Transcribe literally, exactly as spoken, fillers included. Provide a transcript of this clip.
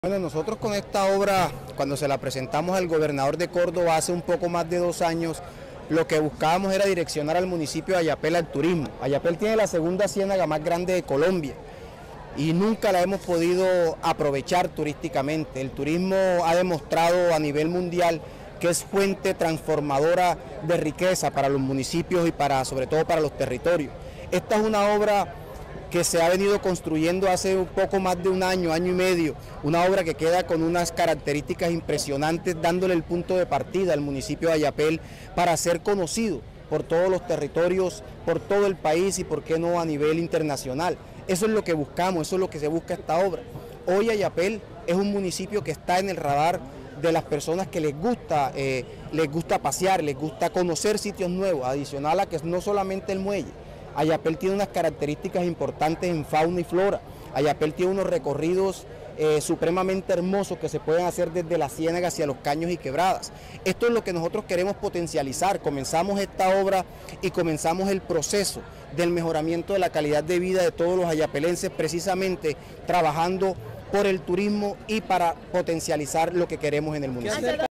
Bueno, nosotros con esta obra, cuando se la presentamos al gobernador de Córdoba hace un poco más de dos años, lo que buscábamos era direccionar al municipio de Ayapel al turismo. Ayapel tiene la segunda ciénaga más grande de Colombia y nunca la hemos podido aprovechar turísticamente. El turismo ha demostrado a nivel mundial que es fuente transformadora de riqueza para los municipios y para, sobre todo para los territorios. Esta es una obra que se ha venido construyendo hace un poco más de un año, año y medio, una obra que queda con unas características impresionantes, dándole el punto de partida al municipio de Ayapel para ser conocido por todos los territorios, por todo el país y por qué no a nivel internacional. Eso es lo que buscamos, eso es lo que se busca esta obra. Hoy Ayapel es un municipio que está en el radar de las personas que les gusta, eh, les gusta pasear, les gusta conocer sitios nuevos, adicional a que no solamente el muelle. Ayapel tiene unas características importantes en fauna y flora. Ayapel tiene unos recorridos eh, supremamente hermosos que se pueden hacer desde la ciénaga hacia los caños y quebradas. Esto es lo que nosotros queremos potencializar. Comenzamos esta obra y comenzamos el proceso del mejoramiento de la calidad de vida de todos los ayapelenses, precisamente trabajando por el turismo y para potencializar lo que queremos en el municipio.